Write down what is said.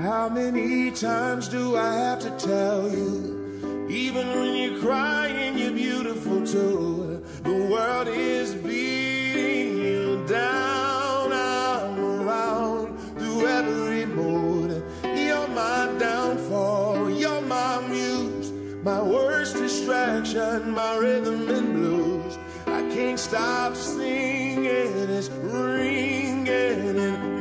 How many times do I have to tell you? Even when you're crying, you're beautiful too. The world is beating you down. I'm around through every mood. You're my downfall, you're my muse, my worst distraction, my rhythm and blues. I can't stop singing, it's ringing in